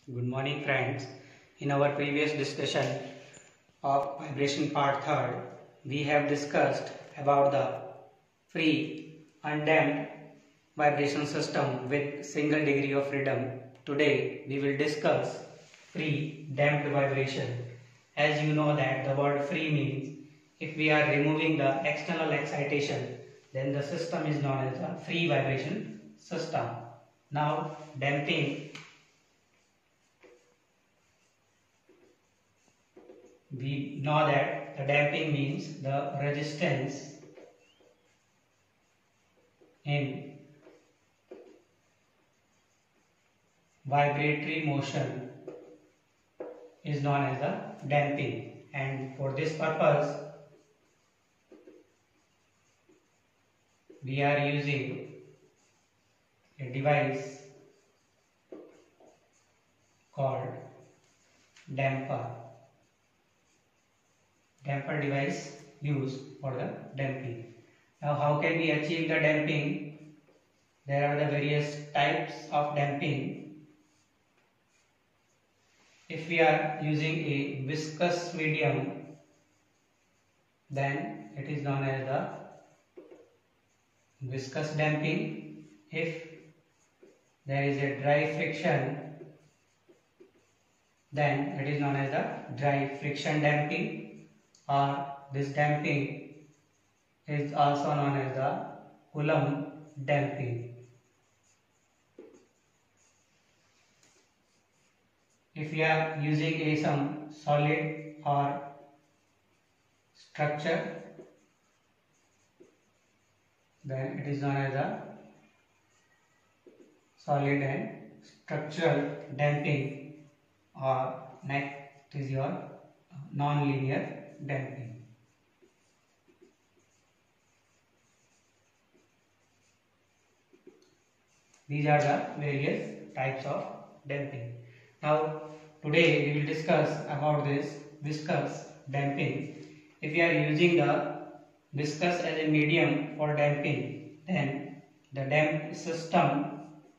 Good morning friends. In our previous discussion of vibration part 3rd, we have discussed about the free undamped vibration system with single degree of freedom. Today we will discuss free damped vibration. As you know that the word free means if we are removing the external excitation, then the system is known as a free vibration system. Now damping, we know that the damping means the resistance in vibratory motion is known as the damping, and for this purpose we are using a device called damper device used for the damping. Now how can we achieve the damping? There are the various types of damping. If we are using a viscous medium, then it is known as the viscous damping. If there is a dry friction, then it is known as the dry friction damping, or this damping is also known as the Coulomb damping. If we are using some solid or structure, then it is known as the solid and structural damping, or next is your non-linear damping. These are the various types of damping. Now today we will discuss about this viscous damping. If we are using the viscous as a medium for damping, then the damped system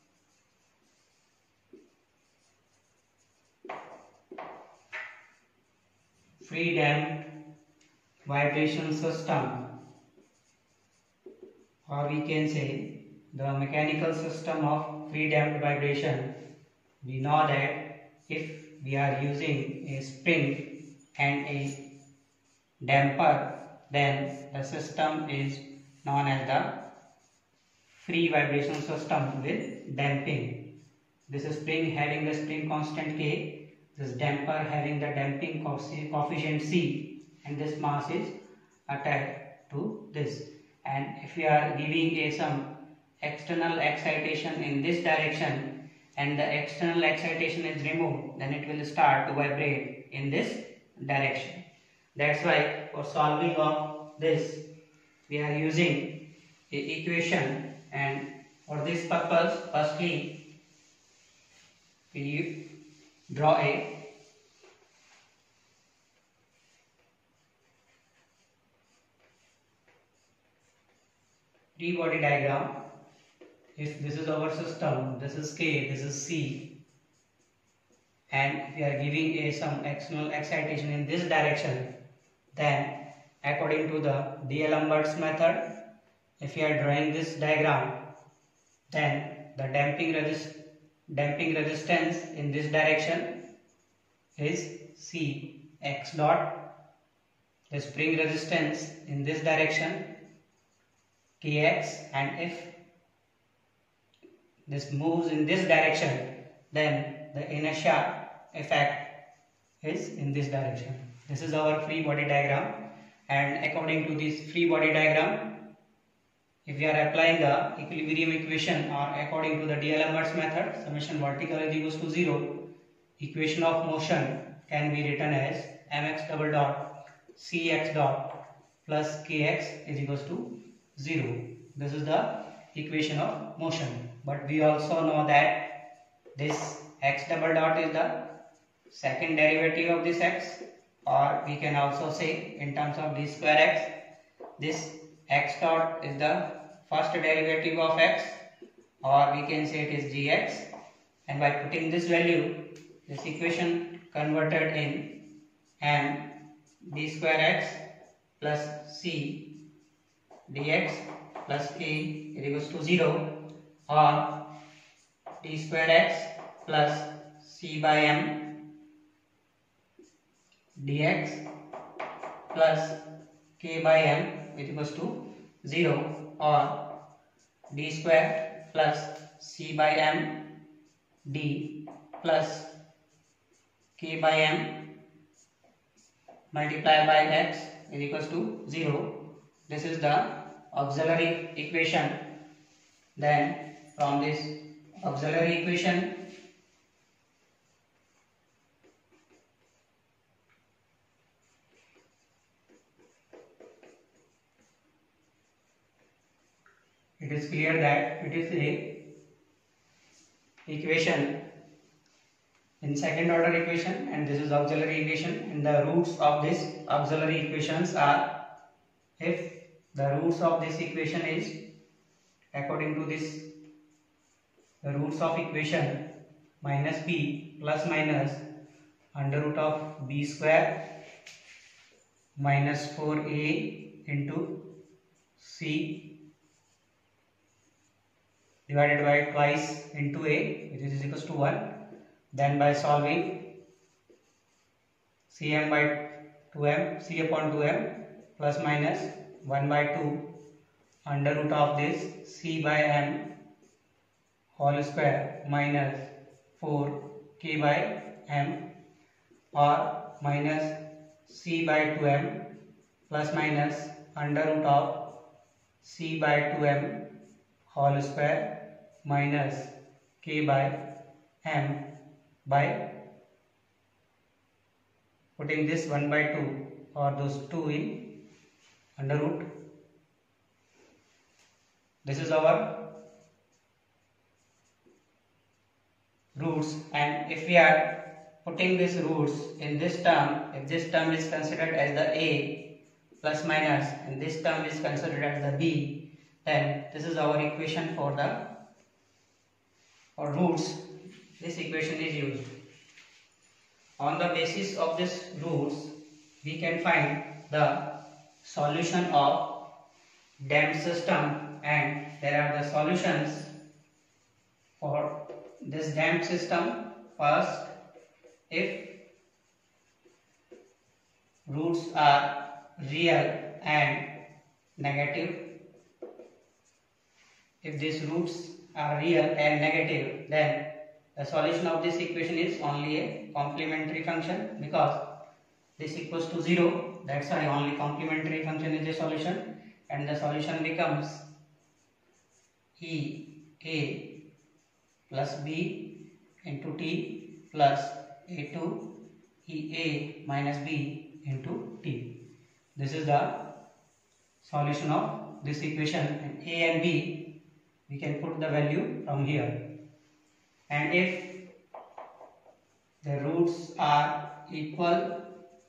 free damped vibration system, or we can say the mechanical system of free damped vibration, we know that if we are using a spring and a damper, then the system is known as the free vibration system with damping. This spring having the spring constant K, this damper having the damping coefficient C, and this mass is attached to this. And if we are giving some external excitation in this direction and the external excitation is removed, then it will start to vibrate in this direction. That's why for solving of this we are using a equation, and for this purpose firstly we draw a free body diagram. If this is our system, this is K, this is C, and we are giving some external excitation in this direction, then according to the D'Alembert's method, if we are drawing this diagram, then the damping resistance in this direction is C x dot, the spring resistance in this direction Kx, and if this moves in this direction, then the inertia effect is in this direction. This is our free body diagram, and according to this free body diagram, if we are applying the equilibrium equation, or according to the D'Alembert's method, summation vertical is equals to 0, equation of motion can be written as mx double dot cx dot plus kx is equals to 0. This is the equation of motion. But we also know that this x double dot is the second derivative of this x, or we can also say in terms of d square x, this x dot is the first derivative of x, or we can say it is gx, and by putting this value this equation converted in m d square x plus c dx plus a is equals to 0, or d square x plus c by m dx plus k by m is equals to 0, or d square plus c by m d plus k by m multiplied by x is equals to 0. This is the auxiliary equation. Then from this auxiliary equation, it is clear that it is a equation in second order equation, and this is auxiliary equation, and the roots of this auxiliary equations are, if the roots of this equation is according to this, the roots of equation minus b plus minus under root of b square minus 4a into c divided by twice into a, which is equals to 1. Then by solving, cm by 2m, c upon 2m plus minus 1 by 2 under root of this c by m whole square minus 4 k by m, or minus c by 2m plus minus under root of c by 2m whole square minus k by m by putting this 1 by 2 or those 2 in under root. This is our roots, and if we are putting these roots in this term, if this term is considered as the a plus minus and this term is considered as the b, then this is our equation for roots. This equation is used. On the basis of this roots, we can find the solution of damped system, and there are the solutions for this damped system. First, if roots are real and negative, if these roots are real and negative, then the solution of this equation is only a complementary function, because this equals to 0, that's why only complementary function is the solution, and the solution becomes a plus b into t plus a2 a minus b into t. This is the solution of this equation, and a and b we can put the value from here. And if the roots are equal,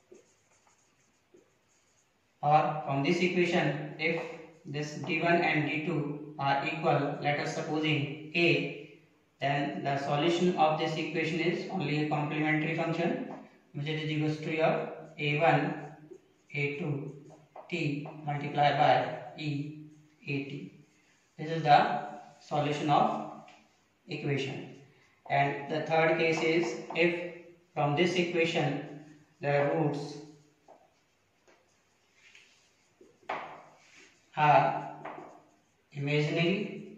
or from this equation, if this d1 and d2 are equal, let us supposing a, then the solution of this equation is only a complementary function, which is equals to your a1 a2 t multiplied by e at. This is the solution of equation. And the third case is, if from this equation the roots are imaginary,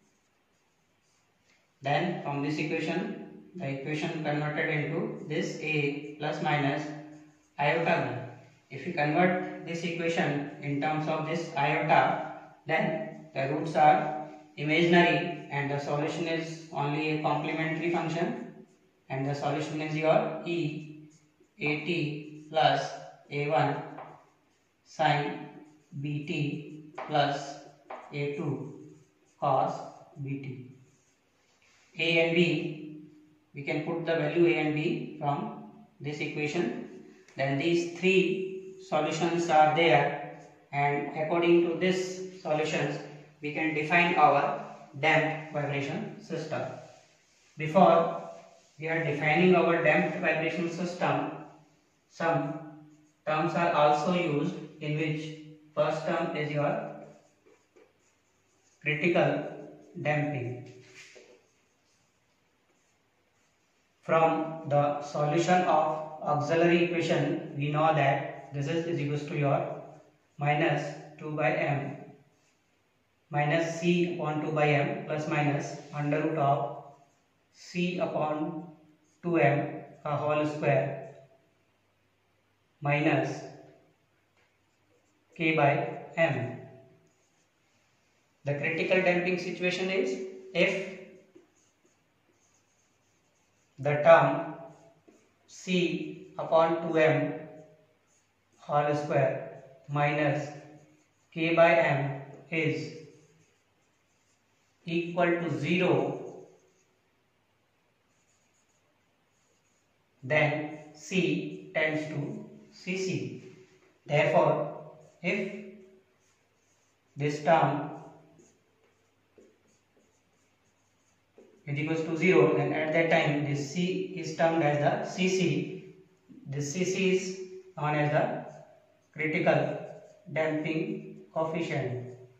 then from this equation, the equation converted into this a plus minus iota b. If we convert this equation in terms of this iota, then the roots are imaginary and the solution is only a complementary function, and the solution is your e at plus a1 sin bt plus a2 cos bt. A and b, we can put the value a and b from this equation. Then these three solutions are there, and according to this solutions we can define our damped vibration system. Before we are defining our damped vibration system, some terms are also used, in which first term is your critical damping. From the solution of auxiliary equation, we know that this is equals to your minus 2 by m minus c upon 2 by m plus minus under root of c upon 2m का whole square minus k by m. The critical damping situation is if the term c upon 2m whole square minus k by m is equal to 0, then c tends to cc. Therefore, if this term is equals to 0, then at that time this c is termed as the cc. This cc is known as the critical damping coefficient.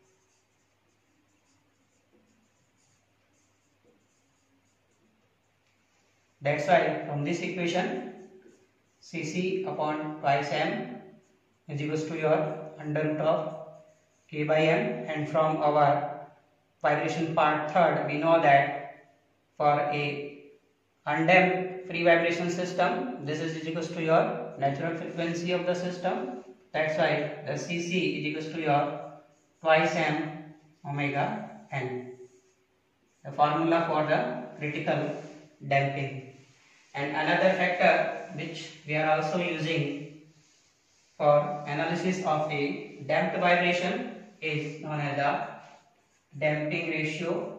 That's why from this equation cc upon twice m is equals to your under root of k by m, and from our vibration part third we know that for a undamped free vibration system this is equals to your natural frequency of the system. That's why the cc is equals to your twice m omega n, the formula for the critical damping. And another factor which we are also using for analysis of a damped vibration is known as the damping ratio,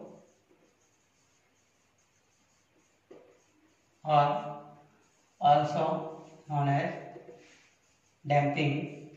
or also known as damping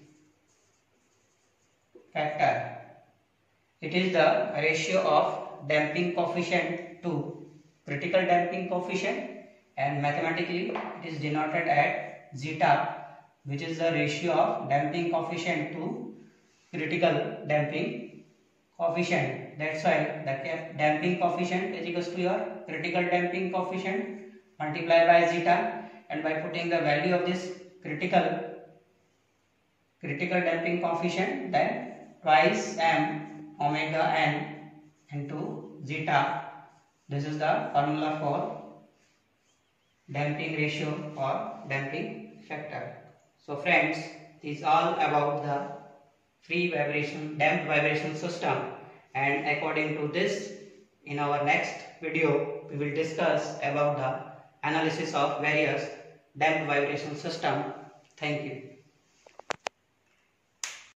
factor. It is the ratio of damping coefficient to critical damping coefficient, and mathematically it is denoted at zeta, which is the ratio of damping coefficient to critical damping coefficient. That's why the damping coefficient is equals to your critical damping coefficient multiplied by zeta, and by putting the value of this critical damping coefficient, then twice m omega n into zeta. This is the formula for damping ratio or damping factor. So friends, this is all about the free vibration damped vibration system, and according to this, in our next video we will discuss about the analysis of various damped vibration system. Thank you.